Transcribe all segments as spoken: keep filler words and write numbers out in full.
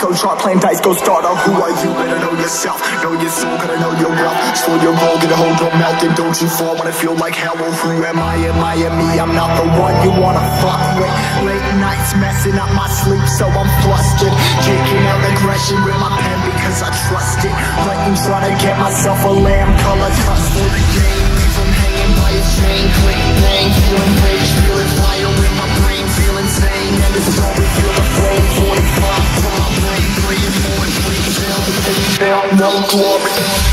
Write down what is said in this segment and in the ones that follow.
go chart, playing dice, go starter. Who are you? Better know yourself. Know your soul, gotta know your wealth. Slow your roll, get a hold your mouth, and don't you fall when I feel like hell. Well, who am I? Am I and me? I'm not the one you wanna fuck with. Late nights messing up my sleep, so I'm flustered. Taking out aggression with my pen because I trust it. Lightning trying to get myself a lamb color custard. The game leaves him hanging by a chain. Click, bang, feeling rage, feeling fire in my brain, feeling insane. And it's only feel the flame. forty-five from my brain, three and four and three. Feel no glory.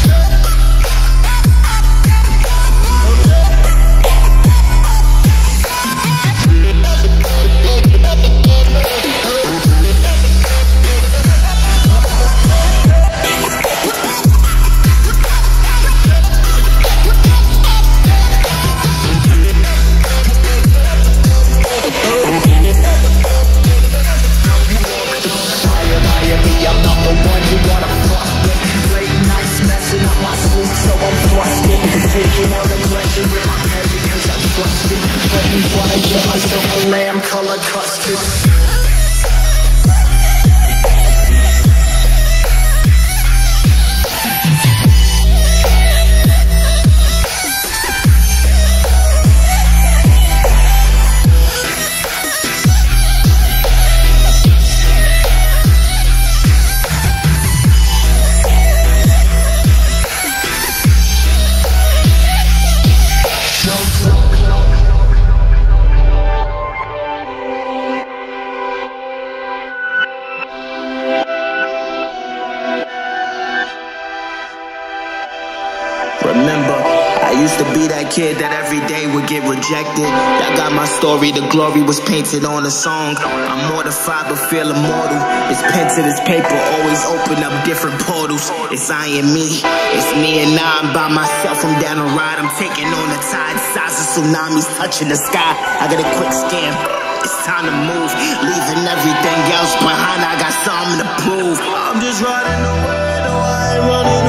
Lamb color custard. Remember, I used to be that kid that every day would get rejected. That got my story, the glory was painted on a song. I'm mortified but feel immortal. It's pen to this paper, always open up different portals. It's I and me, it's me and I, I'm by myself, I'm down a ride. I'm taking on the tide, size of tsunamis touching the sky. I got a quick scan, it's time to move. Leaving everything else behind, I got something to prove. I'm just riding away, no I ain't running.